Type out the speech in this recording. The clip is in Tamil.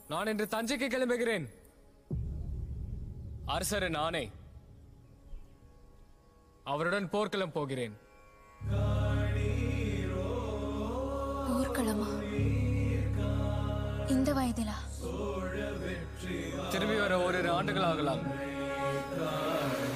நான் இன்று தஞ்சைக்கு கிளம்புகிறேன். அரசரை நானே அவருடன் போர்க்களம் போகிறேன். போர்க்களமா? இந்த வயதிலா? திரும்பி வர ஓரிரு ஆண்டுகள் ஆகலாம்.